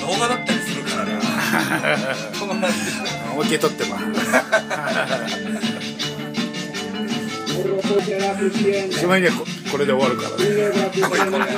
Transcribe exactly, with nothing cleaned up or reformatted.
動画だったりするからな。 思いっきり撮ってます。しまいには こ, これで終わるからね。 これこれ。